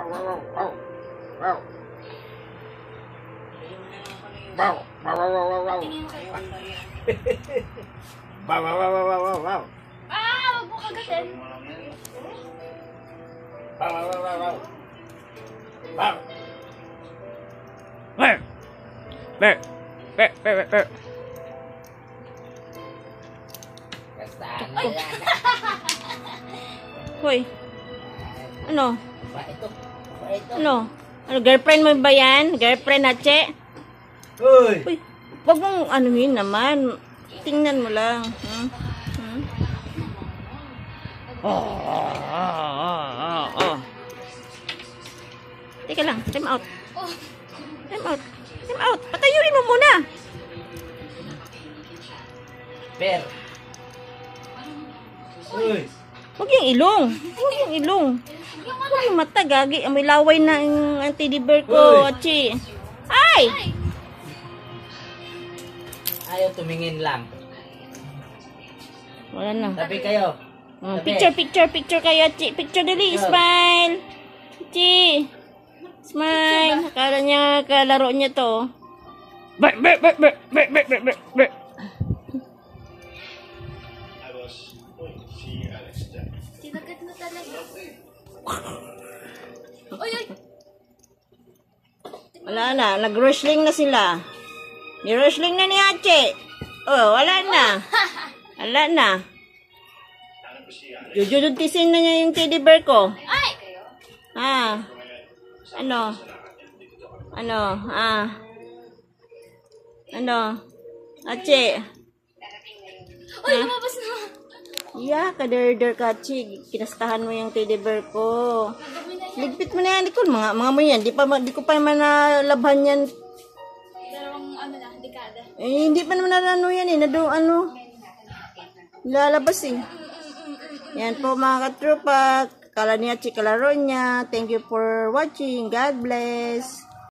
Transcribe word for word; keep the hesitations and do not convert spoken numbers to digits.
Ah, wag mo kagatin. Hoy. Ano? Ano? Ano, girlfriend mo ba yan? Girlfriend, Hache? Uy! Uy, wag mong anuhin naman. Tingnan mo lang. Hmm? Hmm? Oh, oh, oh, oh, oh. Teka lang, time out. Time out. Time out. Patayurin mo muna. Per! Uy! Huwag yung ilong. Huwag yung ilong. Huwag yung mata, gagi. May laway na ang teddy bear ko, Hache. Ay! Ayaw tumingin lang. Wala na. Tabi kayo. Oh, Tabi. picture, picture, picture kayo, Hache. Picture dali. Smile. Hache. Smile. Akala niya, kalaro niya to. Be, be, be, be, be, be, be, be, be. Tinagat na talaga. Uy, uy. Wala na. Nag-wrestling na sila. Ni-wrestling na ni Hache. Oh, wala na. Wala na. Jujudutisin na niya yung teddy bear ko. Ay! Ah. Ano? Ano? Ah. Ano? Hache. Uy, lumabas na. Yeah, kader-der ka, Hache. Kinastahan mo yung teddy bear ko. Ligpit mo na yan, Nicole. Mga, mga mo yan. Di, pa, di ko pa naman nalabhan yan. Dalawang ano na, dekada. Eh, hindi pa naman na ano yan eh. Nado, ano. Lalabas eh. Yan po mga katropa. Kala niya, Hache, kalaro niya. Thank you for watching. God bless.